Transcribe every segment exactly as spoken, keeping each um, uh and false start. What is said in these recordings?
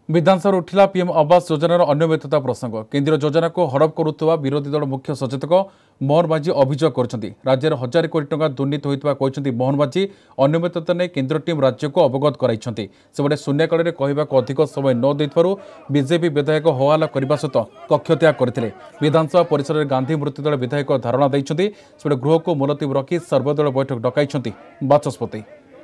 विधानसभा उठिला PM आवास योजनार अनियमितता प्रसंग केन्द्रीय योजना को हड़प करुवा विरोधी दल मुख्य सचेतक मोहन माझी अभियोग कर राज्य में हजार कोटी टंका दुर्नीति होता मोहन माझी अनियमितता नहीं केन्द्र टीम राज्य को अवगत कराई सेपटे शून्यकाल में कहवाक अधिक समय न देथिबारु बीजेपी विधायक हवाला करने सहित कक्षत्याग करते विधानसभा परिसर में गांधी मृत्यु दल विधायक धारणा देते सेपटे गृह को मुलतवी रखी सर्वदल बैठक डकाई बाचस्पति।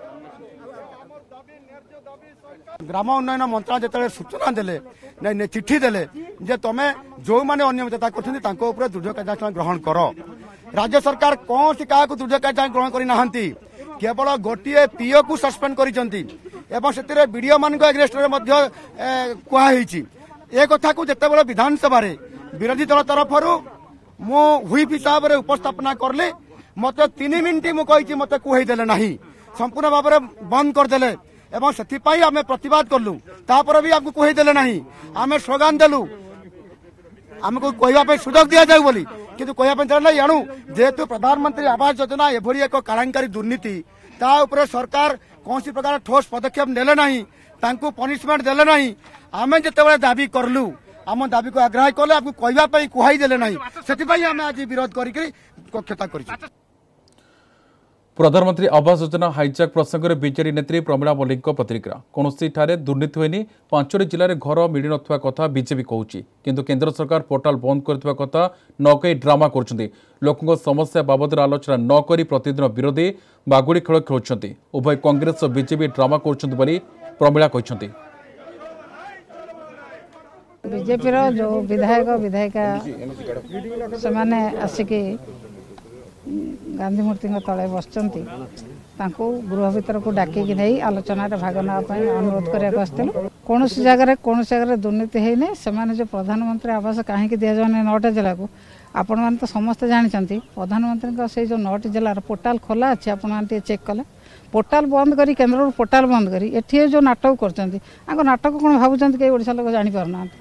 ग्राम उन्नयन मंत्रालय जो सूचना देले चिठी देले जे तुम जो मैंने अनियमितता कर दुर्योग कार्यानुष्ठान ग्रहण कर राज्य सरकार कौन सी क्या दुर्योग कार्यानुष्ठान ग्रहण करना केवल गोटे पीओ को सस्पेंड कर विडीओ मान एग्रेस्ट कहुई ए कथा को जिते विधानसभा विरोधी दल तरफ मु हुईप हिसाब से उपस्थापना करली मत तीन मिनिट मुझे मत कहुदेले ना संपूर्ण भाव में बंद करदे एवं से आम प्रतिवाद कलु तापर भी आमको कहीदेले ना आम स्लोगान देलु आमको कहवाई सुजोग दि जाऊ बोली किंतु कहना एणु जेहेतु प्रधानमंत्री आवास योजना एभली एक कालांकारी दुर्नीति ता उपरे सरकार कौन प्रकार ठोस पदक्षेप नेले नहीं तांको पनिशमेंट देले नहीं आम जिते दाबी करलु आम दाबी को आग्रह कले आपको कहवाई कहीदेले ना से आम आज विरोध करक्षता कर प्रधानमंत्री आवास योजना हाईजैक प्रसंग में बीजेडी नेत्री प्रमिला मल्लिक प्रतिक्रिया कौन दुर्नीति होनी पांचटी जिले में घर मिल ना कथा बीजेपी कहूँ किंतु केंद्र सरकार पोर्टाल बंद कर कथा न कही ड्रामा कर लोकों समस्या बाबद आलोचना न करी प्रतिदिन विरोधी बागुड़ी खेल खेलुंट उभय कांग्रेस और बीजेपी ड्रामा कर प्रमिला कहते बीजेपी जो विधायक विधायिका से आसिकी गांधी मूर्ति तले बसचंती गृह भीतर को डाकिकी नहीं आलोचना भाग नापी अनुरोध करने कौन जगह कौन जगह दुर्नीति है से जो प्रधानमंत्री आवास कहीं दि जाने नौटा जिला को आपण मैंने तो समस्ते जानते प्रधानमंत्री से जो नौटी जिलार पोर्टाल खोला अच्छे आपटे चेक कले पोर्टाल बंद करी केन्द्र पोर्टाल बंद करी एठी जो नाटक कर नाटक कौन भावुं कई ओडिशा लोक जानी पारना।